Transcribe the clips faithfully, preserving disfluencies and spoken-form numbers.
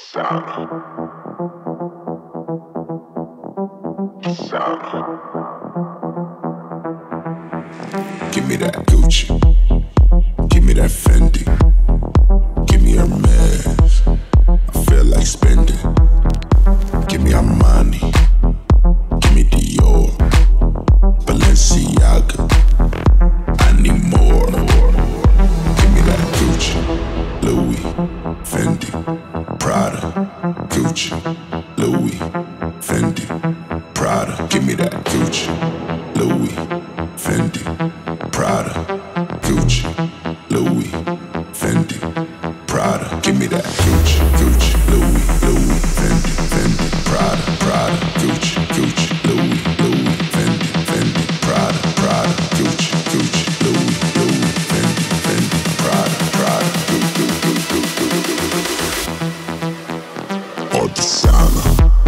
Sana, Sana. Give me that Gucci, give me that Fendi, give me Hermes. I feel like spending. Give me Armani, give me Dior, Balenciaga. I need more. Give me that Gucci, Louis, Fendi, Prada, Gucci, Louis, Fendi, Prada. Give me that Gucci, Louis, Fendi, Prada, Gucci, Louis, Fendi, Prada. Give me that Gucci, Gucci, Louis, Louis, Fendi, Fendi, Prada, Prada, Gucci, Gucci, Louis, Louis, Fendi, Fendi, Prada, Prada, Gucci, Gucci, Louis, Louis, Fendi, Fendi, Prada, Prada, Gucci, Gucci, Gucci. All the summer.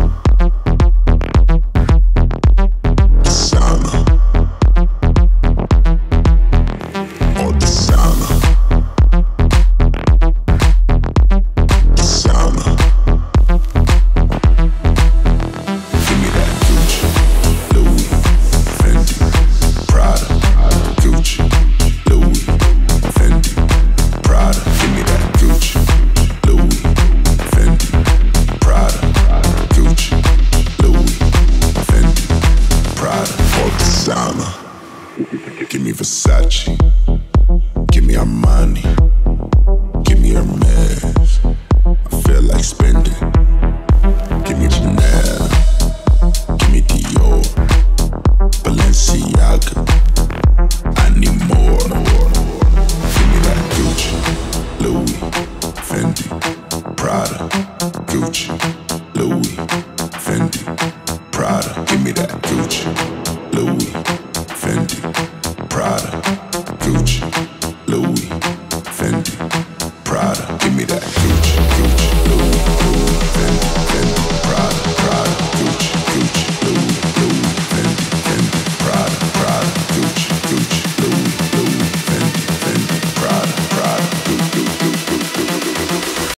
Give me Versace, give me Armani, give me Hermes. I feel like spending. Give me Chanel, give me Dior, Balenciaga. I need more. Give me that Gucci, Louis, Fendi, Prada, Gucci.